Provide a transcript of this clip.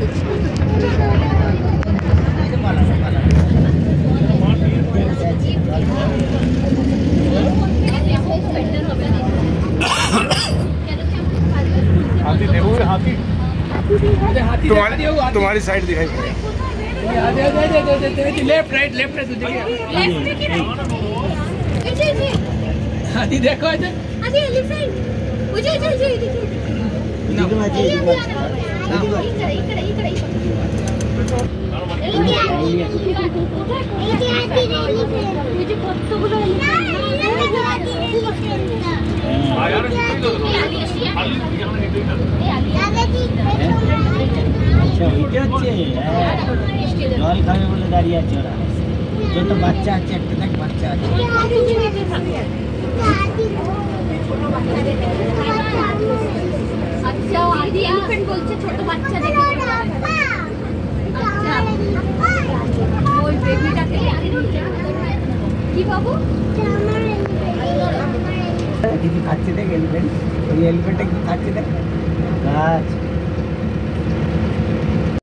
हाथी देखोगे? हाथी तुम्हारी साइड दिखाई लेफ्ट राइट हाथी देखो জল খাবে বলে দাঁড়িয়ে আছে ওরা। যত বাচ্চা আছে একটা দেখ বাচ্চা আছে। আচ্ছা আদি এলিফ্যান্ট বলছে ছোট বাচ্চা দেখে। আচ্ছা ওই বেবিটাকে কি বাবু কিছু খাচ্ছে দেখ এলিফ্যান্ট। ওই এলিফ্যান্টটা কি খাচ্ছে দেখ গাছ।